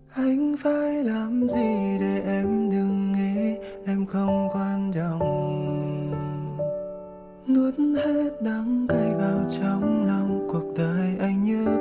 Anh phải làm gì để em đừng nghĩ em không quan trọng? Nuốt hết đắng cay vào trong lòng, cuộc đời anh như